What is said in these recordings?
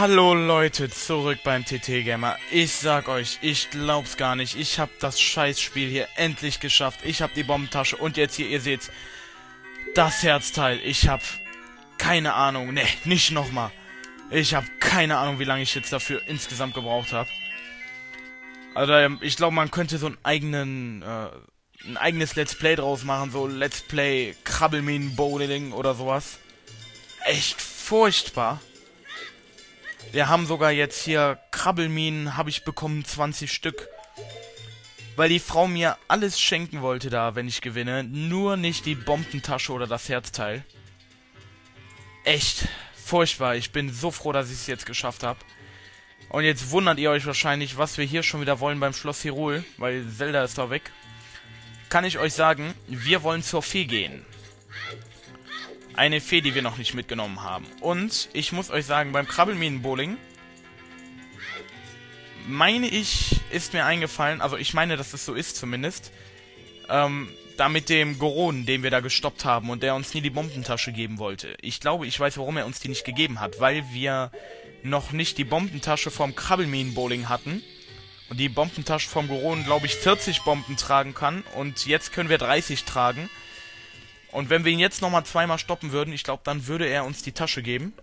Hallo Leute, zurück beim TT Gamer. Ich sag euch, ich glaub's gar nicht. Ich hab das Scheißspiel hier endlich geschafft. Ich hab die Bombentasche und jetzt hier, ihr seht's, das Herzteil. Ich hab keine Ahnung, ne, nicht nochmal. Ich hab keine Ahnung, wie lange ich jetzt dafür insgesamt gebraucht habe. Also ich glaube, man könnte so ein eigenes Let's Play draus machen, so Let's Play Krabbelminen-Bowling oder sowas. Echt furchtbar. Wir haben sogar jetzt hier Krabbelminen, habe ich bekommen, 20 Stück. Weil die Frau mir alles schenken wollte da, wenn ich gewinne. Nur nicht die Bombentasche oder das Herzteil. Echt furchtbar. Ich bin so froh, dass ich es jetzt geschafft habe. Und jetzt wundert ihr euch wahrscheinlich, was wir hier schon wieder wollen beim Schloss Hyrule. Weil Zelda ist da weg. Kann ich euch sagen, wir wollen zur Fee gehen. Eine Fee, die wir noch nicht mitgenommen haben. Und ich muss euch sagen, beim Krabbelminen-Bowling, meine ich, ist mir eingefallen, also ich meine, dass es so ist zumindest, da mit dem Goron, den wir da gestoppt haben und der uns nie die Bombentasche geben wollte. Ich glaube, ich weiß, warum er uns die nicht gegeben hat, weil wir noch nicht die Bombentasche vom Krabbelminen-Bowling hatten. Und die Bombentasche vom Goron, glaube ich, 40 Bomben tragen kann. Und jetzt können wir 30 tragen. Und wenn wir ihn jetzt nochmal zweimal stoppen würden, ich glaube, dann würde er uns die Tasche geben.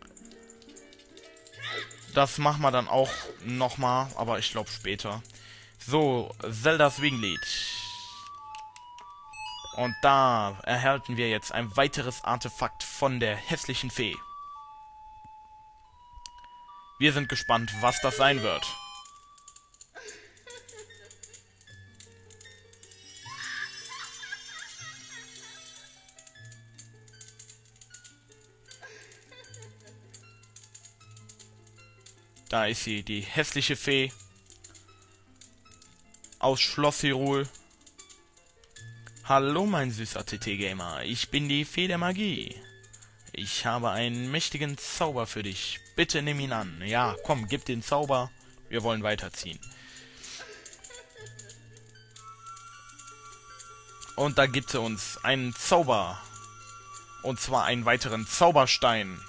Das machen wir dann auch nochmal, aber ich glaube später. So, Zeldas Winglied. Und da erhalten wir jetzt ein weiteres Artefakt von der hässlichen Fee. Wir sind gespannt, was das sein wird. Da ist sie, die hässliche Fee aus Schloss Hyrule. Hallo mein süßer TT-Gamer, ich bin die Fee der Magie. Ich habe einen mächtigen Zauber für dich. Bitte nimm ihn an. Ja, komm, gib den Zauber. Wir wollen weiterziehen. Und da gibt sie uns einen Zauber. Und zwar einen weiteren Zauberstein.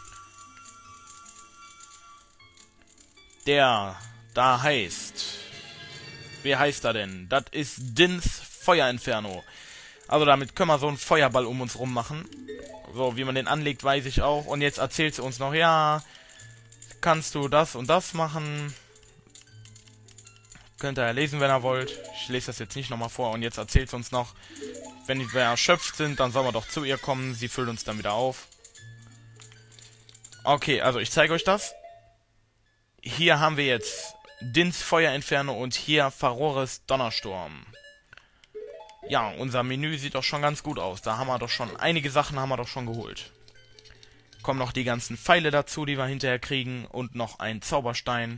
Der da heißt... Wie heißt er denn? Das ist Dins Feuerinferno. Also damit können wir so einen Feuerball um uns rum machen. So, wie man den anlegt, weiß ich auch. Und jetzt erzählt sie uns noch, ja, kannst du das und das machen. Könnt ihr ja lesen, wenn ihr wollt. Ich lese das jetzt nicht nochmal vor. Und jetzt erzählt sie uns noch, wenn wir erschöpft sind, dann sollen wir doch zu ihr kommen. Sie füllt uns dann wieder auf. Okay, also ich zeige euch das. Hier haben wir jetzt Dins Feuerinferno und hier Farores Donnersturm. Ja, unser Menü sieht doch schon ganz gut aus. Da haben wir doch schon, einige Sachen haben wir doch schon geholt. Kommen noch die ganzen Pfeile dazu, die wir hinterher kriegen. Und noch ein Zauberstein.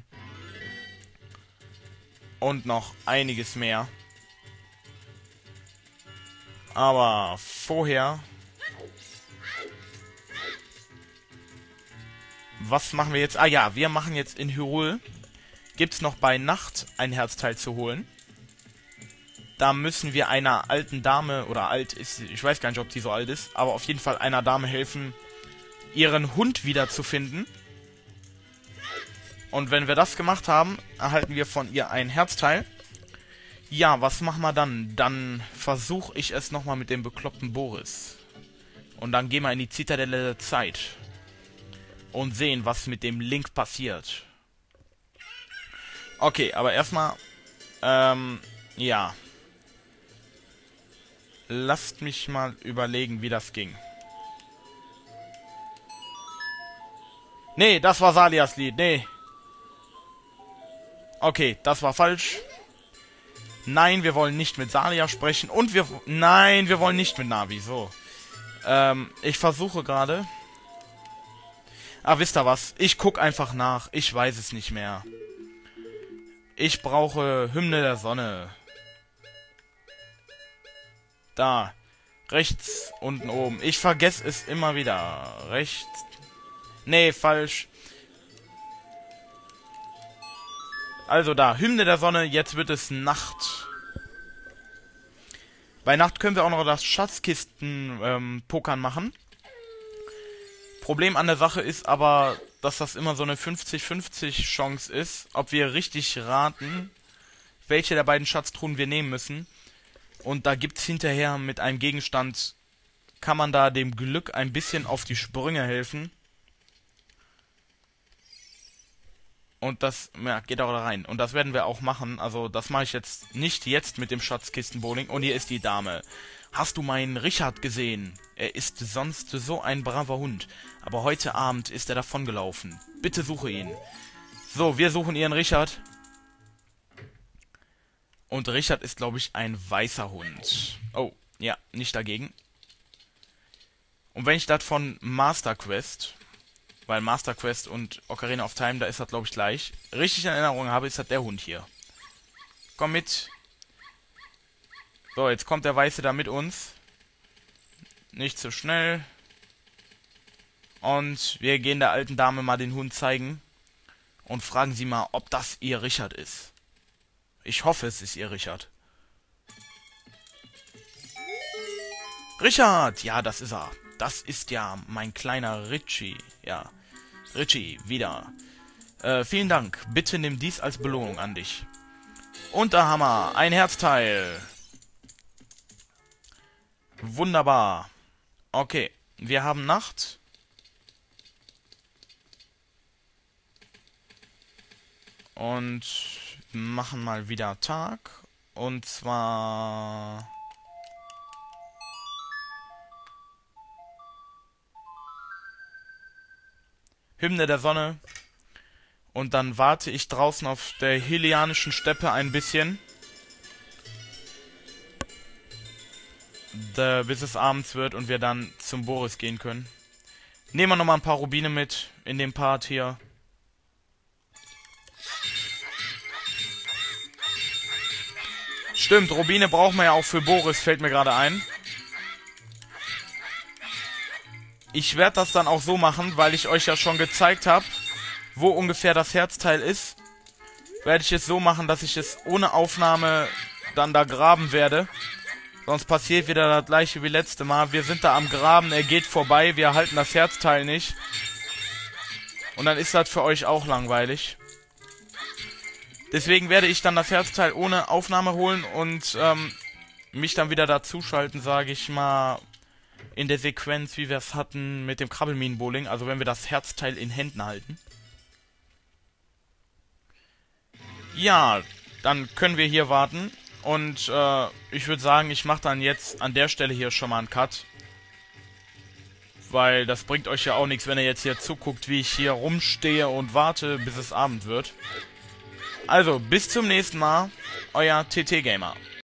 Und noch einiges mehr. Aber vorher... Was machen wir jetzt? Ah ja, wir machen jetzt in Hyrule. Gibt's noch bei Nacht ein Herzteil zu holen. Da müssen wir einer alten Dame, oder alt ist, ich weiß gar nicht, ob sie so alt ist, aber auf jeden Fall einer Dame helfen, ihren Hund wiederzufinden. Und wenn wir das gemacht haben, erhalten wir von ihr ein Herzteil. Ja, was machen wir dann? Dann versuche ich es nochmal mit dem bekloppten Boris. Und dann gehen wir in die Zitadelle der Zeit. Und sehen, was mit dem Link passiert. Okay, aber erstmal, ja. Lasst mich mal überlegen, wie das ging. Nee, das war Salias Lied, nee. Okay, das war falsch. Nein, wir wollen nicht mit Salia sprechen. Und nein, wir wollen nicht mit Navi, so. Ich versuche gerade... Ah, wisst ihr was? Ich guck einfach nach. Ich weiß es nicht mehr. Ich brauche Hymne der Sonne. Da. Rechts, unten, oben. Ich vergesse es immer wieder. Rechts. Nee, falsch. Also da. Hymne der Sonne. Jetzt wird es Nacht. Bei Nacht können wir auch noch das Schatzkisten-Pokern machen. Problem an der Sache ist aber, dass das immer so eine 50-50 Chance ist, ob wir richtig raten, welche der beiden Schatztruhen wir nehmen müssen. Und da gibt's hinterher mit einem Gegenstand, kann man da dem Glück ein bisschen auf die Sprünge helfen. Und das, ja, geht auch da rein. Und das werden wir auch machen. Also das mache ich jetzt nicht jetzt mit dem Schatzkistenbowling. Und hier ist die Dame. Hast du meinen Richard gesehen? Er ist sonst so ein braver Hund. Aber heute Abend ist er davongelaufen. Bitte suche ihn. So, wir suchen ihren Richard. Und Richard ist, glaube ich, ein weißer Hund. Oh, ja, nicht dagegen. Und wenn ich das von Master Quest, weil Master Quest und Ocarina of Time, da ist das, glaube ich, gleich, richtig in Erinnerung habe, ist das der Hund hier. Komm mit. So, jetzt kommt der Weiße da mit uns. Nicht zu schnell. Und wir gehen der alten Dame mal den Hund zeigen. Und fragen sie mal, ob das ihr Richard ist. Ich hoffe, es ist ihr Richard. Richard! Ja, das ist er. Das ist ja mein kleiner Richie. Ja, Richie, wieder. Vielen Dank. Bitte nimm dies als Belohnung an dich. Und da haben wir ein Herzteil. Wunderbar. Okay, wir haben Nacht. Und machen mal wieder Tag. Und zwar... Hymne der Sonne. Und dann warte ich draußen auf der Hylianischen Steppe ein bisschen. Bis es abends wird und wir dann zum Boris gehen können. Nehmen wir nochmal ein paar Rubine mit in dem Part hier. Stimmt, Rubine brauchen wir ja auch für Boris, fällt mir gerade ein. Ich werde das dann auch so machen, weil ich euch ja schon gezeigt habe, wo ungefähr das Herzteil ist. Werde ich es so machen, dass ich es ohne Aufnahme dann da graben werde. Sonst passiert wieder das gleiche wie letzte Mal. Wir sind da am Graben, er geht vorbei, wir halten das Herzteil nicht. Und dann ist das für euch auch langweilig. Deswegen werde ich dann das Herzteil ohne Aufnahme holen und mich dann wieder dazuschalten, sage ich mal, in der Sequenz, wie wir es hatten mit dem Krabbelminenbowling. Also wenn wir das Herzteil in Händen halten. Ja, dann können wir hier warten. Und ich würde sagen, ich mache dann jetzt an der Stelle hier schon mal einen Cut. Weil das bringt euch ja auch nichts, wenn ihr jetzt hier zuguckt, wie ich hier rumstehe und warte, bis es Abend wird. Also, bis zum nächsten Mal. Euer TT Gamer.